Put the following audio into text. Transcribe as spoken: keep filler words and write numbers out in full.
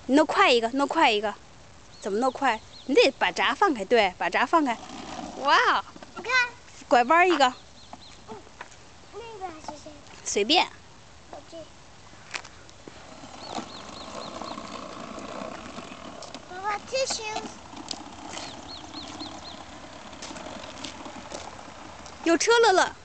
你弄快一个，弄快一个，怎么弄快？你得把闸放开，对，把闸放开。哇！ 你看， 拐弯一个。 嗯，那个还是谁？ 随便。 我这。爸爸 ，tissues。 有车了了。